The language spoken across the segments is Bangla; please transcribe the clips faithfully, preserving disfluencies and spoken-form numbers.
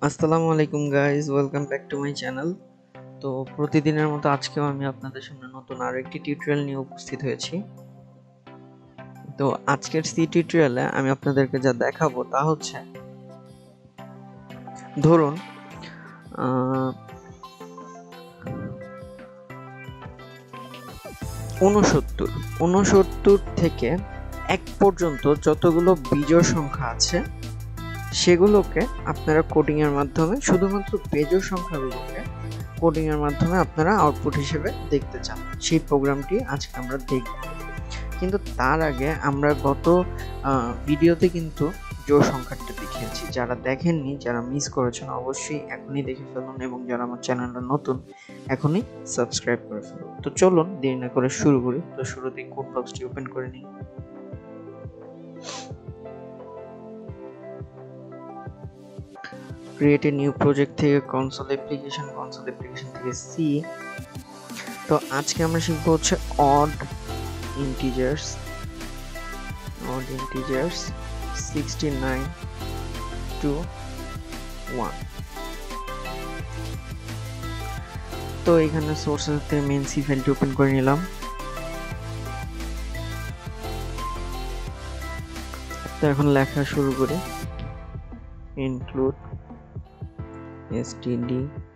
আসসালামু আলাইকুম guys, welcome back to my channel. তো প্রতিদিনের মতো আজকেও আমি আপনাদের সামনে নতুন আরো একটি টিউটোরিয়াল নিয়ে উপস্থিত হয়েছি। তো আজকের সি টিউটোরিয়ালে আমি আপনাদেরকে যা দেখাবো তা হচ্ছে, ধরুন ঊনসত্তর ঊনসত্তর থেকে এক পর্যন্ত যতগুলো বিজোড় সংখ্যা আছে সেগুলোকে আপনারা কোডিং এর মাধ্যমে, শুধুমাত্র বেজোড় সংখ্যাগুলোকে কোডিং এর মাধ্যমে আপনারা আউটপুট হিসেবে দেখতে চান, সেই প্রোগ্রামটি আজকে আমরা দেখব। কিন্তু তার আগে আমরা গত ভিডিওতে কিন্তু জোড় সংখ্যাটা দেখিয়েছি। যারা দেখেননি, যারা মিস করেছেন, অবশ্যই এখনই দেখে ফেলুন, এবং যারা আমার চ্যানেলটা নতুন এখনই সাবস্ক্রাইব করে ফেলুন। তো চলুন দেরি না করে শুরু করি। তো শুরুতেই কোড বক্সটি ওপেন করে নিই। ক্রিয়েট এ নিউ প্রজেক্ট থেকে কনসোল অ্যাপ্লিকেশন, কনসোল অ্যাপ্লিকেশন থেকে সি। তো আজকে আমরা শিখবো হচ্ছে odd integers, odd integers sixty nine to one. তো এখানে সোর্সেস থেকে মেইন সি ফাইলটি ওপেন করে নিলাম। তো এখন লেখা শুরু করি। Include std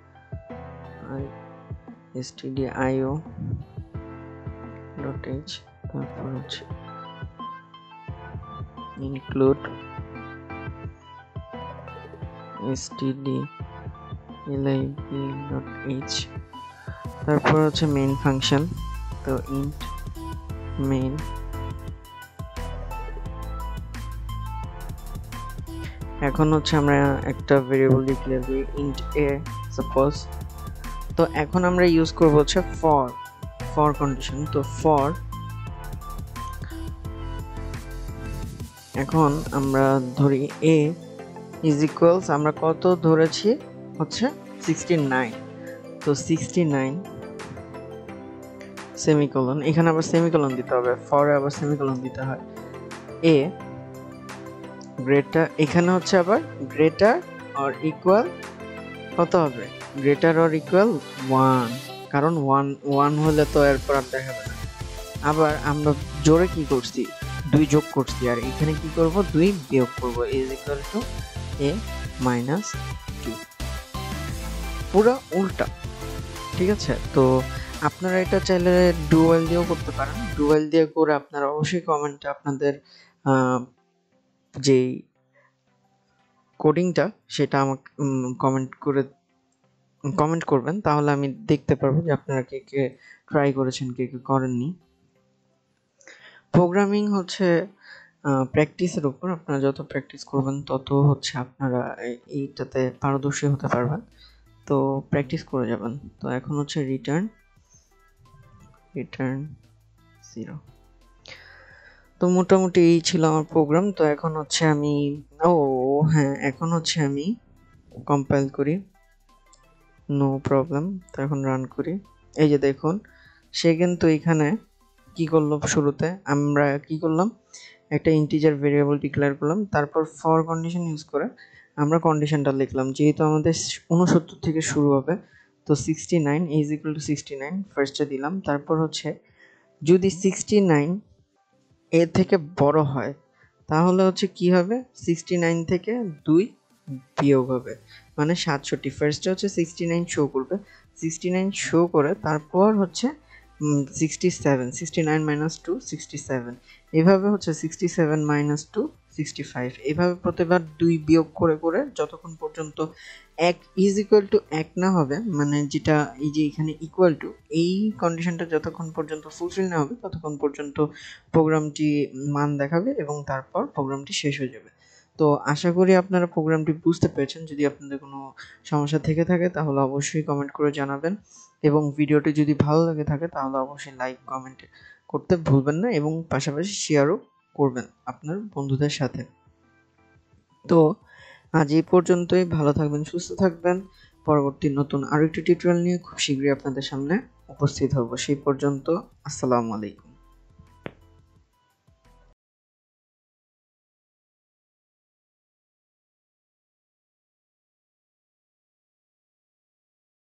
stdio dot h, তারপর হচ্ছে include stdlib dot h, তারপর হচ্ছে মেইন ফাংশন। তো int main, এখন হচ্ছে আমরা একটা ভেরিয়েবল ডিক্লেয়ার করি int a সাপোজ। তো এখন আমরা ইউজ করব হচ্ছে ফর ফর কন্ডিশন। তো ফর এখন আমরা ধরি a ইজ ইকুয়ালস, আমরা কত ধরেছি হচ্ছে সিক্সটি নাইন। তো সিক্সটি নাইন সেমিকোলন, এখানে আবার সেমিকোলন দিতে হবে, ফর আবার সেমিকোলন দিতে হয়। a গ্রেটার, এখানে হচ্ছে আবার গ্রেটার অর ইকুয়াল কত হবে, গ্রেটার অর ইকুয়াল ওয়ান, কারণ ওয়ান ওয়ান হলে তো এরপর আর দেখাবে না। আবার আমরা জোরে কি করছি, দুই যোগ করছি, আর এখানে কি করব, দুই বিয়োগ করব, is equal to a minus two, পুরো উল্টা। ঠিক আছে, তো আপনারা এটা চাইলে ডুয়াল দিয়েও করতে পারেন। ডুয়াল দিয়ে করে আপনারা অবশ্যই কমেন্টে আপনাদের যেই কোডিংটা সেটা আমাকে কমেন্ট করে কমেন্ট করবেন, তাহলে আমি দেখতে পারবো যে আপনারা কে কে ট্রাই করেছেন, কে কে করেননি। প্রোগ্রামিং হচ্ছে প্র্যাকটিসের উপর, আপনারা যত প্র্যাকটিস করবেন তত হচ্ছে আপনারা এইটাতে পারদর্শী হতে পারবেন। তো প্র্যাকটিস করে যাবেন। তো এখন হচ্ছে রিটার্ন রিটার্ন জিরো। তো মোটামুটি এই ছিল আমার প্রোগ্রাম। তো এখন হচ্ছে আমি ও হ্যাঁ এখন হচ্ছে আমি কম্পাইল করি, নো প্রবলেম। তো এখন রান করি। এই যে দেখুন, সে কিন্তু এখানে কি করলো, শুরুতে আমরা কি করলাম, একটা ইন্টিজার ভেরিয়েবল ডিক্লেয়ার করলাম, তারপর ফর কন্ডিশন ইউজ করে আমরা কন্ডিশনটা লিখলাম, যেহেতু আমাদের ঊনসত্তর থেকে শুরু হবে। তো sixty nine is equal to sixty nine ফার্স্টে দিলাম, তারপর হচ্ছে যদি সিক্সটি নাইন এর থেকে বড় হয় তাহলে হচ্ছে কি হবে, সিক্সটি নাইন থেকে দুই বিয়োগ হবে, মানে সাতষট্টি। ফার্স্টে হচ্ছে সিক্সটি নাইন শো করবে, সিক্সটি নাইন শো করে তারপর হচ্ছে sixty seven, sixty nine minus two sixty seven, এভাবে হচ্ছে sixty seven minus two sixty five, এভাবে প্রতিবার দুই বিয়োগ করে করে যতক্ষণ পর্যন্ত এক ইজ ইকুয়াল টু এক না হবে, মানে যেটা এই যে এখানে ইকুয়াল টু, এই কন্ডিশনটা যতক্ষণ পর্যন্ত ফুলফিল না হবে ততক্ষণ পর্যন্ত প্রোগ্রামটি মান দেখাবে এবং তারপর প্রোগ্রামটি শেষ হয়ে যাবে। তো আশা করি আপনারা প্রোগ্রামটি বুঝতে পেরেছেন। যদি আপনাদের কোনো সমস্যা থেকে থাকে তাহলে অবশ্যই কমেন্ট করে জানাবেন, এবং ভিডিওটি যদি ভালো লাগে থাকে তাহলে অবশ্যই লাইক কমেন্ট করতে ভুলবেন না, এবং পাশাপাশি শেয়ারও করবেন আপনার বন্ধুদের সাথে। তো আজ এই পর্যন্তই। ভালো থাকবেন, সুস্থ থাকবেন। পরবর্তী নতুন আরো একটি টিউটোরিয়াল নিয়ে খুব শীঘ্রই আপনাদের সামনে উপস্থিত হব। সেই পর্যন্ত আসসালামু আলাইকুম।